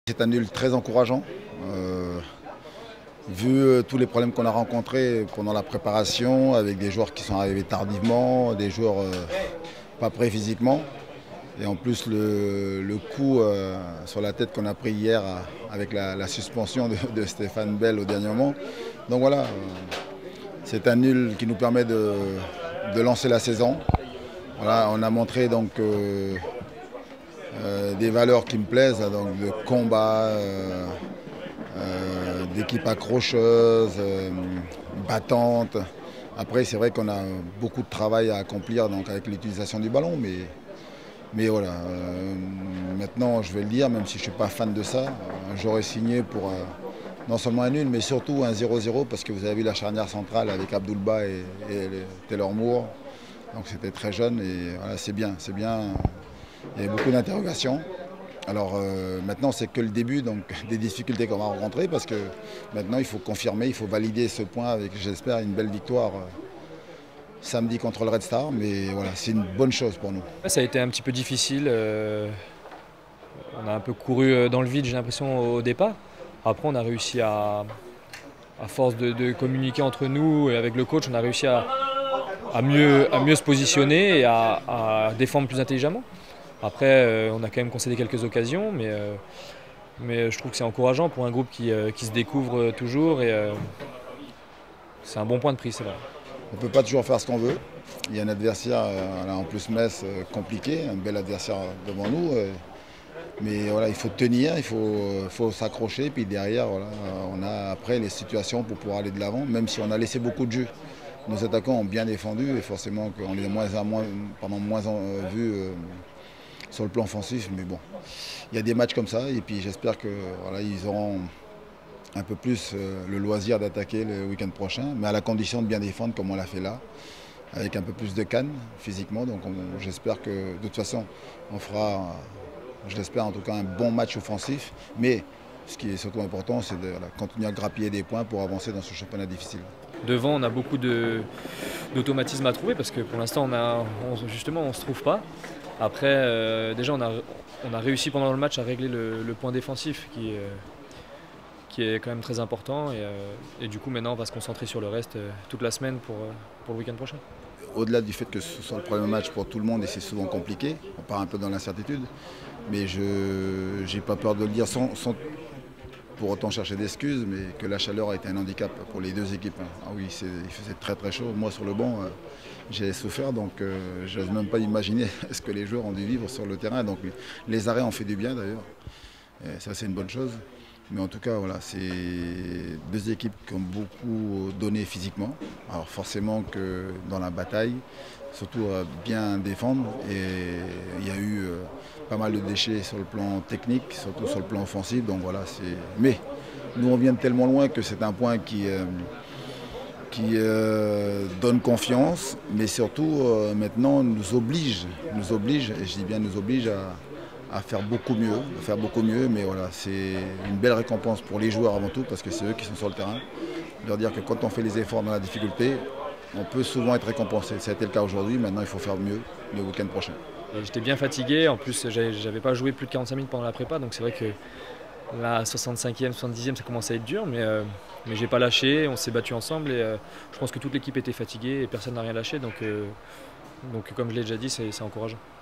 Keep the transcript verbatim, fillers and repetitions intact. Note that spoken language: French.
C'est un nul très encourageant. Euh, vu euh, tous les problèmes qu'on a rencontrés pendant la préparation, avec des joueurs qui sont arrivés tardivement, des joueurs euh, pas prêts physiquement, et en plus le, le coup euh, sur la tête qu'on a pris hier euh, avec la, la suspension de, de Stéphane Bell au dernier moment. Donc voilà, euh, c'est un nul qui nous permet de, de lancer la saison. Voilà, on a montré donc euh, euh, des valeurs qui me plaisent, donc de combat, euh, euh, d'équipe accrocheuse, euh, battante. Après, c'est vrai qu'on a beaucoup de travail à accomplir donc, avec l'utilisation du ballon, mais, mais voilà. Euh, maintenant, je vais le dire, même si je ne suis pas fan de ça, euh, j'aurais signé pour euh, non seulement un nul, mais surtout un zéro zéro, parce que vous avez vu la charnière centrale avec Abdoulba et, et Taylor Moore. Donc c'était très jeune et voilà, c'est bien, c'est bien. Il y avait beaucoup d'interrogations. Alors euh, maintenant c'est que le début donc, des difficultés qu'on va rencontrer parce que maintenant il faut confirmer, il faut valider ce point avec j'espère une belle victoire euh, samedi contre le Red Star, mais voilà, c'est une bonne chose pour nous. Ça a été un petit peu difficile, euh, on a un peu couru dans le vide j'ai l'impression au départ. Après on a réussi à, à force de, de communiquer entre nous et avec le coach, on a réussi à, à, mieux, à mieux se positionner et à, à défendre plus intelligemment. Après, euh, on a quand même concédé quelques occasions, mais, euh, mais je trouve que c'est encourageant pour un groupe qui, euh, qui se découvre toujours et euh, c'est un bon point de prise, c'est vrai. On ne peut pas toujours faire ce qu'on veut. Il y a un adversaire, euh, là, en plus Metz, euh, compliqué, un bel adversaire devant nous. Euh, mais voilà, il faut tenir, il faut, faut s'accrocher. Puis derrière, voilà, on a après les situations pour pouvoir aller de l'avant, même si on a laissé beaucoup de jus. Nos attaquants ont bien défendu et forcément qu'on les a moins, moins, pendant moins euh, vus. Euh, sur le plan offensif, mais bon, il y a des matchs comme ça et puis j'espère que voilà, ils auront un peu plus euh, le loisir d'attaquer le week-end prochain, mais à la condition de bien défendre comme on l'a fait là, avec un peu plus de canne physiquement. Donc j'espère que de toute façon on fera, je l'espère en tout cas, un bon match offensif, mais ce qui est surtout important, c'est de voilà, continuer à grappiller des points pour avancer dans ce championnat difficile. Devant, on a beaucoup d'automatismes à trouver parce que pour l'instant, on a, on, justement, on ne se trouve pas. Après, euh, déjà, on a, on a réussi pendant le match à régler le, le point défensif qui, euh, qui est quand même très important. Et, euh, et du coup, maintenant, on va se concentrer sur le reste euh, toute la semaine pour, euh, pour le week-end prochain. Au-delà du fait que ce soit le premier match pour tout le monde et c'est souvent compliqué, on part un peu dans l'incertitude, mais je n'ai pas peur de le dire sans, sans pour autant chercher d'excuses, mais que la chaleur a été un handicap pour les deux équipes. Ah oui, il faisait très très chaud. Moi sur le banc, euh, j'ai souffert, donc euh, je n'ose même pas imaginer ce que les joueurs ont dû vivre sur le terrain. Donc les arrêts ont fait du bien d'ailleurs. Et ça c'est une bonne chose. Mais en tout cas, voilà, c'est deux équipes qui ont beaucoup donné physiquement. Alors forcément que dans la bataille, surtout à bien défendre. Et il y a eu euh, pas mal de déchets sur le plan technique, surtout sur le plan offensif. Donc voilà, c'est. Mais nous on vient de tellement loin que c'est un point qui, euh, qui euh, donne confiance, mais surtout euh, maintenant nous oblige, nous oblige, et je dis bien nous oblige à. à faire beaucoup mieux, à faire beaucoup mieux, mais voilà, c'est une belle récompense pour les joueurs avant tout, parce que c'est eux qui sont sur le terrain. Leur dire que quand on fait les efforts dans la difficulté, on peut souvent être récompensé. Ça a été le cas aujourd'hui, maintenant il faut faire mieux le week-end prochain. J'étais bien fatigué, en plus j'avais pas joué plus de quarante-cinq minutes pendant la prépa, donc c'est vrai que la soixante-cinquième, soixante-dixième ça commençait à être dur, mais, euh, mais j'ai pas lâché, on s'est battu ensemble et euh, je pense que toute l'équipe était fatiguée et personne n'a rien lâché, donc, euh, donc comme je l'ai déjà dit, c'est encourageant.